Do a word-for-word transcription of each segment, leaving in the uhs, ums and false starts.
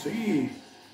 Sí.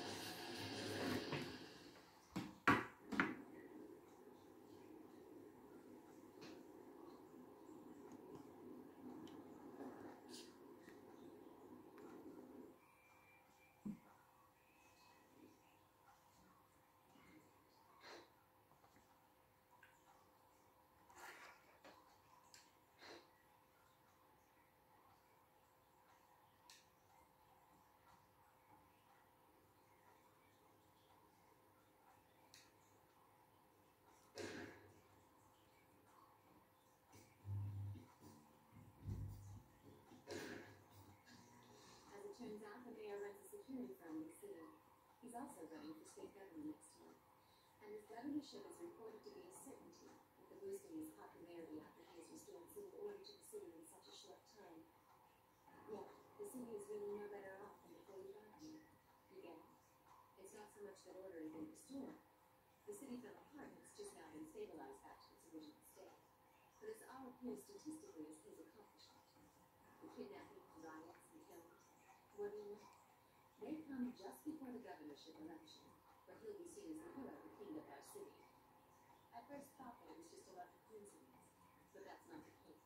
Turns out the mayor runs a security firm in the city. He's also running for state governor next year. And his governorship is reported to be a certainty, with the boost in his popularity after he has restored civil order to the city in such a short time. Yeah, the city is really no better off than before you got here. You get it? It's not so much that order has been restored. The city fell apart and it's just now been stabilized back to its original state. But it's all appears statistically as his accomplishment. The kidnapping, riots, and killings. What do you know? They come just before the governorship election, where he'll be seen as the hero who cleaned up our city. I first thought that it was just a lucky coincidence, but that's not the case.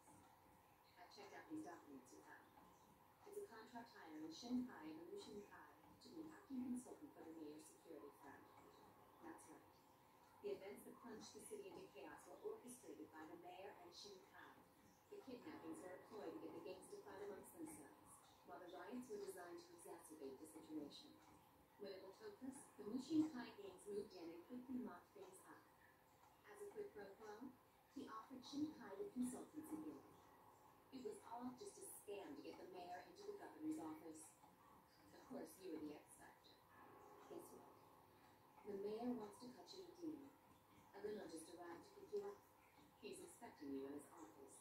I checked out these documents you found. It's a contract hire in Shanghai and Lushan Kai to be acting consultant for the mayor's security firm. That's right. The events that plunged the city into chaos were orchestrated by the mayor and Shanghai. The kidnappings were a ploy to get the gangs to fight amongst themselves, while the riots were designed to exacerbate the situation. When it was hopeless, the Mushin Kai gangs moved in and quickly mopped things up. As a quid pro quo, he offered Shinkai the consultancy gig. It was all just a scam to get the mayor into the governor's office. Of course, you were the X factor. Guess what? The mayor wants to cut you a deal. A limo just arrived to pick you up. He's expecting you in his office.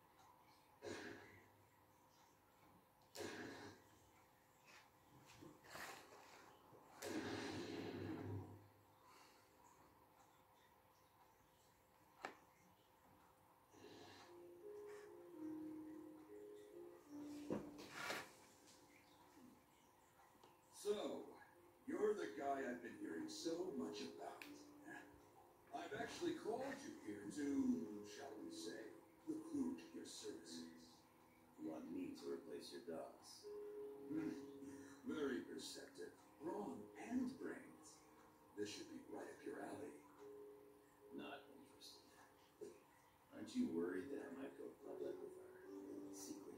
So, you're the guy I've been hearing so much about. I've actually called you here to, shall we say, recruit your services. You want me to replace your dogs? Hmm. Very perceptive. Brawn and brains. This should be right up your alley. Not interested. Aren't you worried that I might go public with our secret?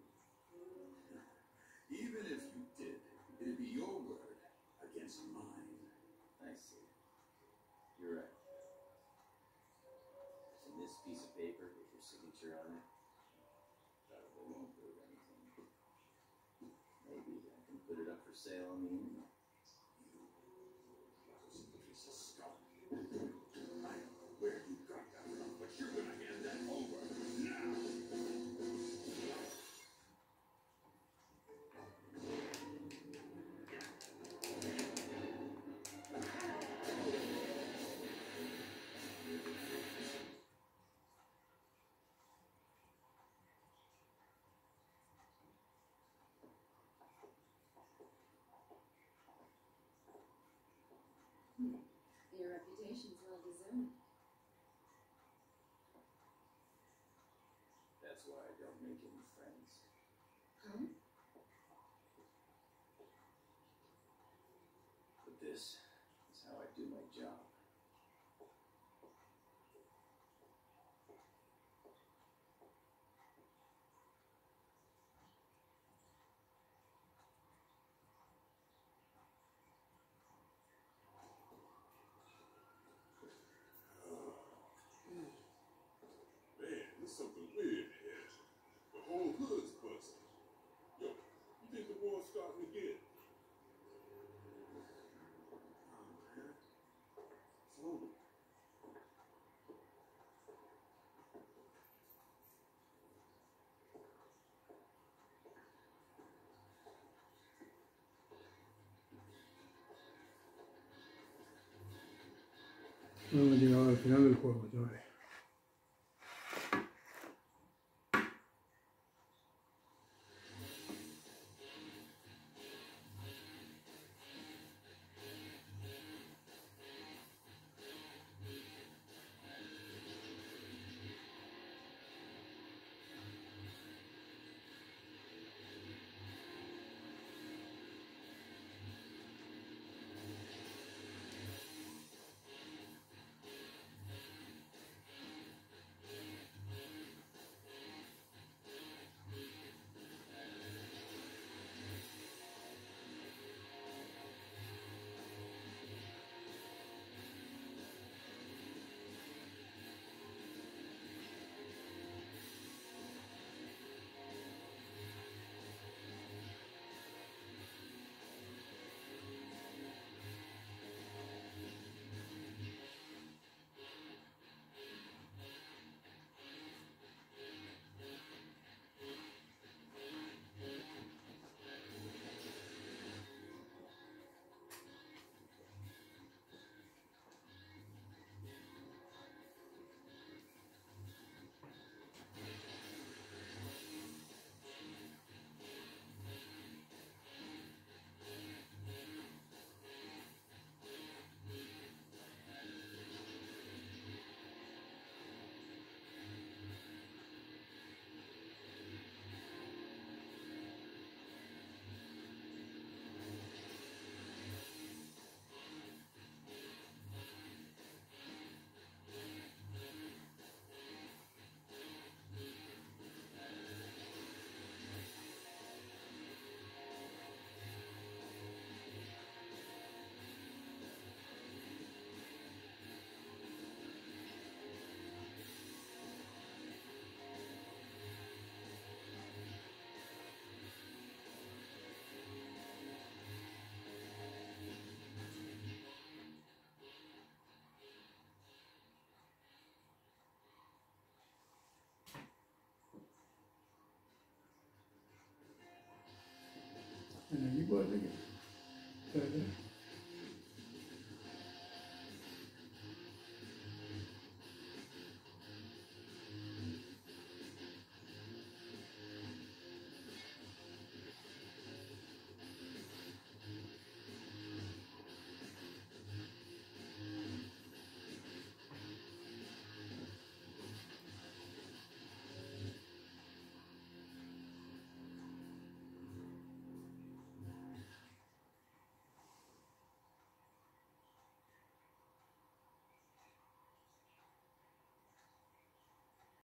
Even if you did, it'd be your word against mine. I see. You're right. And this piece of paper with your signature on it probably won't prove anything. Maybe I can put it up for sale on the internet. You piece of scum. I don't know where you got that from, but you're gonna hand that over now. Your reputation's well deserved. That's why I don't make any friends. Huh? But this is how I do my job. Man, there's something weird here. The whole hood's busted. Yo, you think the war's starting again? Slowly. No hemos llegado al final del juego, chavales. And then you go again.